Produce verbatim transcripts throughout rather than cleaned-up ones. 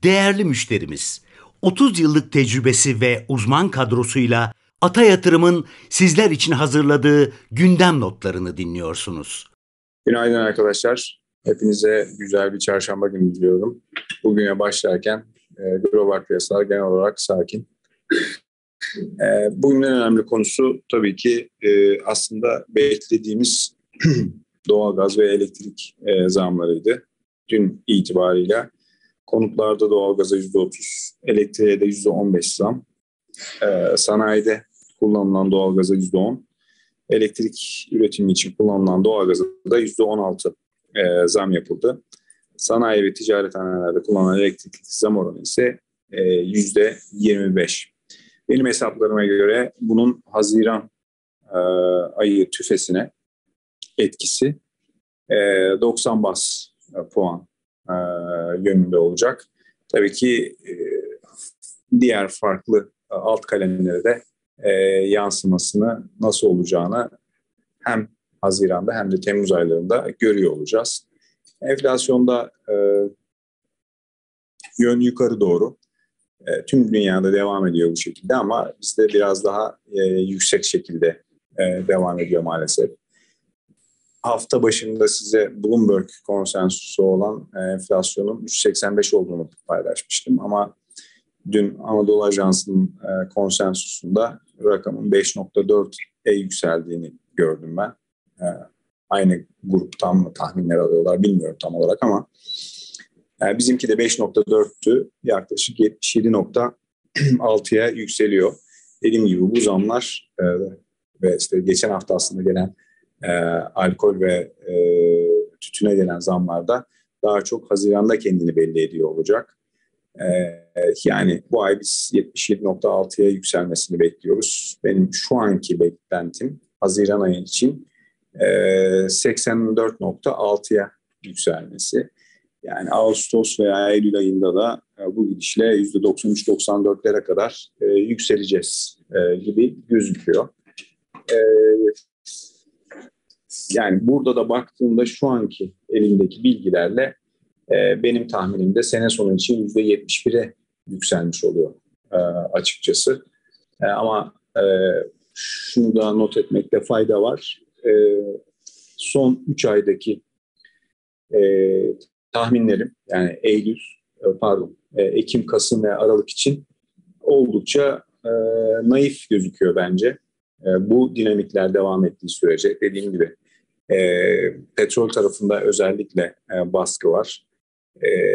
Değerli müşterimiz, otuz yıllık tecrübesi ve uzman kadrosuyla Ata Yatırım'ın sizler için hazırladığı gündem notlarını dinliyorsunuz. Günaydın arkadaşlar. Hepinize güzel bir çarşamba günü diliyorum. Bugüne başlarken e, global piyasalar genel olarak sakin. E, bugünün en önemli konusu tabii ki e, aslında beklediğimiz doğalgaz ve elektrik e, zamlarıydı. Dün itibariyle konutlarda doğalgaza yüzde otuz, elektriğe de yüzde on beş zam, e, sanayide kullanılan doğalgaza yüzde on, elektrik üretimi için kullanılan doğalgaza da yüzde on altı e, zam yapıldı. Sanayi ve ticarethanelerde kullanılan elektrik zam oranı ise e, yüzde yirmi beş. Benim hesaplarıma göre bunun Haziran e, ayı tüfesine etkisi e, doksan bas e, puan e, yönünde olacak. Tabii ki e, diğer farklı e, alt kalemlere de e, yansımasını nasıl olacağını hem Haziran'da hem de Temmuz aylarında görüyor olacağız. Enflasyonda e, yön yukarı doğru. E, tüm dünyada devam ediyor bu şekilde ama bizde biraz daha e, yüksek şekilde e, devam ediyor maalesef. Hafta başında size Bloomberg konsensusu olan e, enflasyonun üç virgül seksen beş olduğunu paylaşmıştım ama dün Anadolu Ajansı'nın e, konsensusunda rakamın beş virgül dört'e yükseldiğini gördüm ben. E, aynı gruptan mı tahminler alıyorlar bilmiyorum tam olarak ama e, bizimki de beş virgül dört'tü, yaklaşık yetmiş yedi virgül altıya yükseliyor. Dediğim gibi bu zamlar e, ve işte geçen hafta aslında gelen e, alkol ve e, tütüne gelen zamlarda daha çok Haziran'da kendini belli ediyor olacak. Ee, yani bu ay biz yetmiş yedi virgül altıya yükselmesini bekliyoruz. Benim şu anki beklentim Haziran ayı için e, seksen dört virgül altıya yükselmesi. Yani Ağustos veya Eylül ayında da e, bu gidişle yüzde doksan üç doksan dört'lere kadar e, yükseleceğiz e, gibi gözüküyor. E, yani burada da baktığımda şu anki elimdeki bilgilerle benim tahminimde sene sonu için yüzde yetmiş bir'e yükselmiş oluyor açıkçası. Ama şunu da not etmekte fayda var. Son üç aydaki tahminlerim, yani Eylül, pardon, Ekim, Kasım ve Aralık için oldukça naif gözüküyor bence. Bu dinamikler devam ettiği sürece, dediğim gibi petrol tarafında özellikle baskı var. Ee,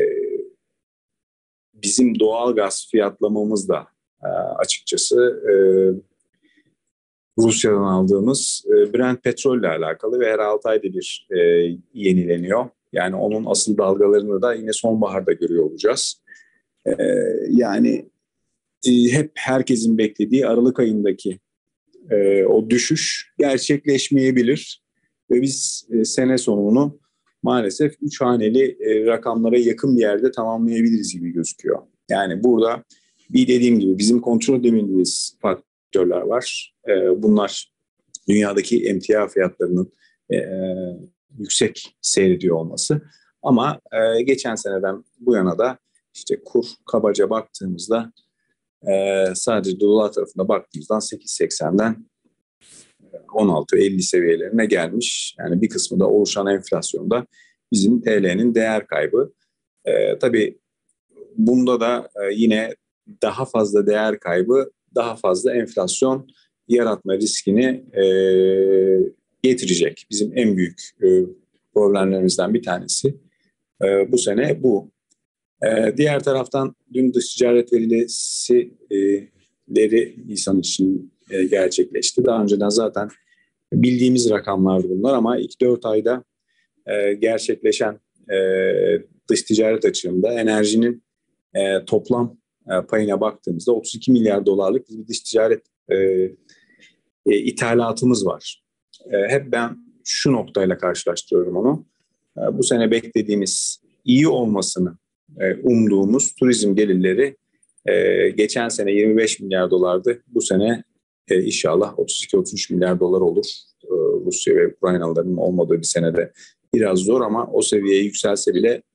bizim doğal gaz fiyatlamamız da e, açıkçası e, Rusya'dan aldığımız e, Brent petrolle alakalı ve her altı ayda bir e, yenileniyor. Yani onun asıl dalgalarını da yine sonbaharda görüyor olacağız. E, yani e, hep herkesin beklediği Aralık ayındaki e, o düşüş gerçekleşmeyebilir ve biz e, sene sonunu maalesef üç haneli e, rakamlara yakın bir yerde tamamlayabiliriz gibi gözüküyor. Yani burada bir dediğim gibi bizim kontrol edemediğimiz faktörler var. E, bunlar dünyadaki emtia fiyatlarının e, yüksek seyrediyor olması. Ama e, geçen seneden bu yana da işte kur kabaca baktığımızda e, sadece dolar tarafına baktığımızdan sekiz seksenden on altı elli seviyelerine gelmiş. Yani bir kısmı da oluşan enflasyonda bizim T L'nin değer kaybı. Ee, tabii bunda da e, yine daha fazla değer kaybı, daha fazla enflasyon yaratma riskini e, getirecek. Bizim en büyük e, problemlerimizden bir tanesi e, bu sene bu. E, diğer taraftan dün dış ticaret verileri Nisan için e, gerçekleşti. Daha önceden zaten bildiğimiz rakamlardı bunlar ama ilk dört ayda e, gerçekleşen e, dış ticaret açığında enerjinin e, toplam e, payına baktığımızda otuz iki milyar dolarlık bir dış ticaret e, e, ithalatımız var. E, hep ben şu noktayla karşılaştırıyorum onu. E, bu sene beklediğimiz, iyi olmasını e, umduğumuz turizm gelirleri e, geçen sene yirmi beş milyar dolardı. Bu sene e, inşallah otuz iki otuz üç milyar dolar olur. E, Rusya ve Ukraynalıların olmadığı bir senede biraz zor ama o seviyeye yükselse bile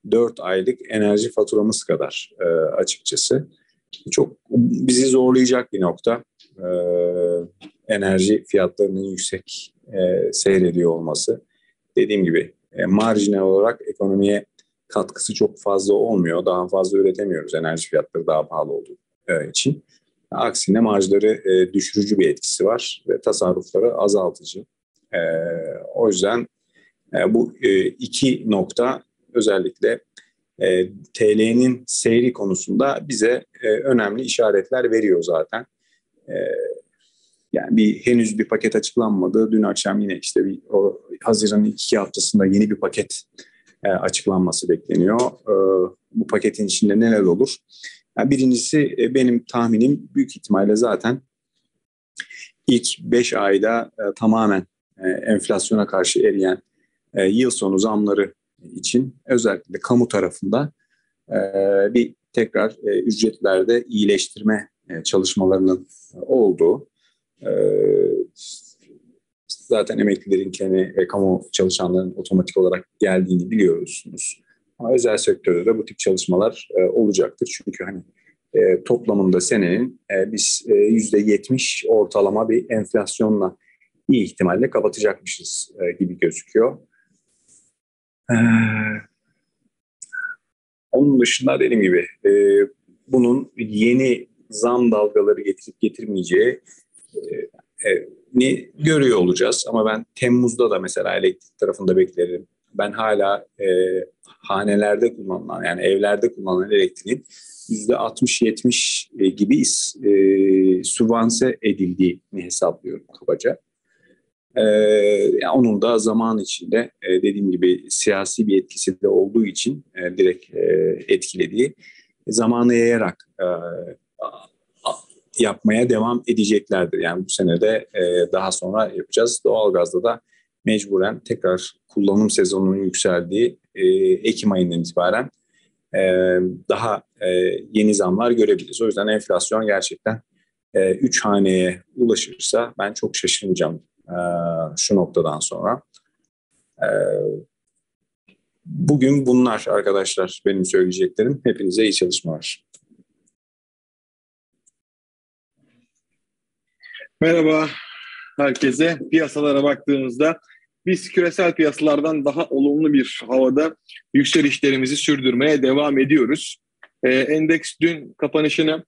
dört aylık enerji faturamız kadar e, açıkçası. Çok bizi zorlayacak bir nokta. E, enerji fiyatlarının yüksek e, seyrediyor olması. Dediğim gibi e, marjinal olarak ekonomiye katkısı çok fazla olmuyor. Daha fazla üretemiyoruz enerji fiyatları daha pahalı olduğu e, için. Aksine marjları e, düşürücü bir etkisi var ve tasarrufları azaltıcı. E, o yüzden e, bu e, iki nokta özellikle e, T L'nin seyri konusunda bize e, önemli işaretler veriyor zaten. E, yani bir henüz bir paket açıklanmadı. Dün akşam yine işte bir o Haziran'ın iki haftasında yeni bir paket e, açıklanması bekleniyor. E, bu paketin içinde neler olur? Yani birincisi e, benim tahminim büyük ihtimalle zaten ilk beş ayda e, tamamen e, enflasyona karşı eriyen e, yıl sonu zamları için özellikle kamu tarafında e, bir tekrar e, ücretlerde iyileştirme e, çalışmalarının olduğu, e, zaten emeklilerin kendi ve kamu çalışanların otomatik olarak geldiğini biliyorsunuz. Ama özel sektörde de bu tip çalışmalar e, olacaktır. Çünkü hani e, toplamında senenin e, biz e, yüzde yetmiş ortalama bir enflasyonla iyi ihtimalle kapatacakmışız e, gibi gözüküyor. Ee, onun dışında dediğim gibi e, bunun yeni zam dalgaları getirip getirmeyeceği e, e, ni görüyor olacağız. Ama ben Temmuz'da da mesela elektrik tarafında beklerim. Ben hala e, hanelerde kullanılan, yani evlerde kullanılan elektriğin yüzde altmış yetmiş gibi e, sübvanse edildiğini hesaplıyorum kabaca. Ee, yani onun da zaman içinde e, dediğim gibi siyasi bir etkisi de olduğu için e, direkt e, etkilediği zamanı yayarak e, yapmaya devam edeceklerdir. Yani bu sene de e, daha sonra yapacağız. Doğalgazda da mecburen tekrar kullanım sezonunun yükseldiği e, Ekim ayından itibaren e, daha e, yeni zamlar görebiliriz. O yüzden enflasyon gerçekten e, üç haneye ulaşırsa ben çok şaşırmayacağım e, şu noktadan sonra. E, bugün bunlar arkadaşlar benim söyleyeceklerim. Hepinize iyi çalışmalar. Merhaba herkese. Piyasalara baktığımızda biz küresel piyasalardan daha olumlu bir havada yükselişlerimizi sürdürmeye devam ediyoruz. Ee, endeks dün kapanışını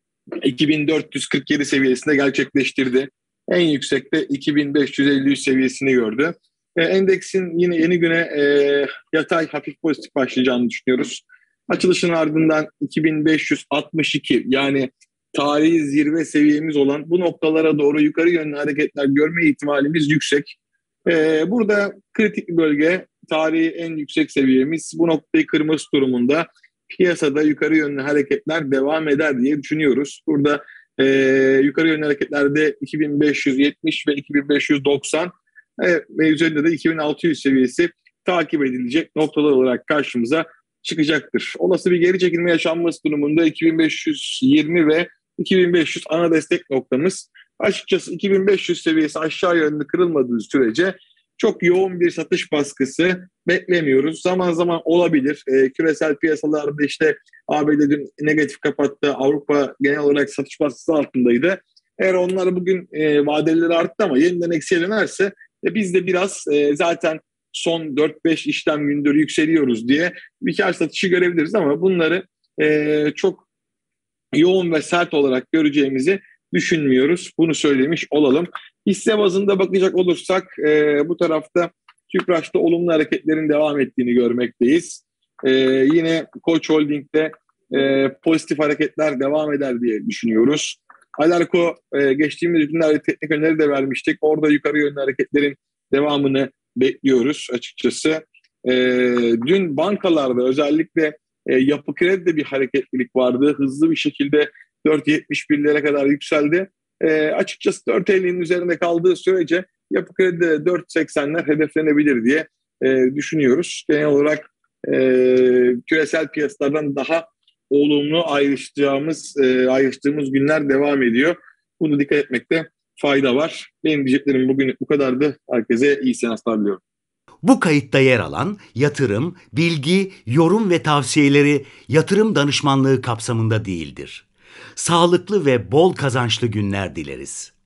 iki bin dört yüz kırk yedi seviyesinde gerçekleştirdi. En yüksekte iki bin beş yüz elli üç seviyesini gördü. Ee, endeksin yine yeni güne e, yatay hafif pozitif başlayacağını düşünüyoruz. Açılışın ardından iki bin beş yüz altmış iki, yani tarihi zirve seviyemiz olan bu noktalara doğru yukarı yönlü hareketler görme ihtimalimiz yüksek. Ee, burada kritik bir bölge, tarihi en yüksek seviyemiz. Bu noktayı kırması durumunda piyasada yukarı yönlü hareketler devam eder diye düşünüyoruz. Burada e, yukarı yönlü hareketlerde iki bin beş yüz yetmiş ve iki bin beş yüz doksan e, ve üzerinde de iki bin altı yüz seviyesi takip edilecek noktalar olarak karşımıza çıkacaktır. Olası bir geri çekilme yaşanması durumunda iki bin beş yüz yirmi ve iki bin beş yüz ana destek noktamız. Açıkçası iki bin beş yüz seviyesi aşağı yönlü kırılmadığı sürece çok yoğun bir satış baskısı beklemiyoruz. Zaman zaman olabilir. E, küresel piyasalarda işte A B D dün negatif kapattı. Avrupa genel olarak satış baskısı altındaydı. Eğer onlar bugün e, vadeleri arttı ama yeniden eksiye dönerse e, biz de biraz e, zaten son dört beş işlem gündür yükseliyoruz diye bir kar satışı görebiliriz ama bunları e, çok yoğun ve sert olarak göreceğimizi düşünmüyoruz. Bunu söylemiş olalım. Hisse bazında bakacak olursak e, bu tarafta Tüpraş'ta olumlu hareketlerin devam ettiğini görmekteyiz. E, yine Koç Holding'de e, pozitif hareketler devam eder diye düşünüyoruz. Alarko e, geçtiğimiz günlerde teknik öneri de vermiştik. Orada yukarı yönlü hareketlerin devamını bekliyoruz açıkçası. E, dün bankalarda özellikle e, Yapı Kredi'de bir hareketlilik vardı. Hızlı bir şekilde dört yetmiş birlere kadar yükseldi. E, açıkçası dört ellinin üzerinde kaldığı sürece Yapı Kredi'de dört seksenler hedeflenebilir diye e, düşünüyoruz. Genel olarak e, küresel piyasalardan daha olumlu ayrıştığımız, e, ayrıştığımız günler devam ediyor. Bunu dikkat etmekte fayda var. Benim diyeceklerim bugün bu kadardı. Herkese iyi seanslar diliyorum. Bu kayıtta yer alan yatırım, bilgi, yorum ve tavsiyeleri yatırım danışmanlığı kapsamında değildir. Sağlıklı ve bol kazançlı günler dileriz.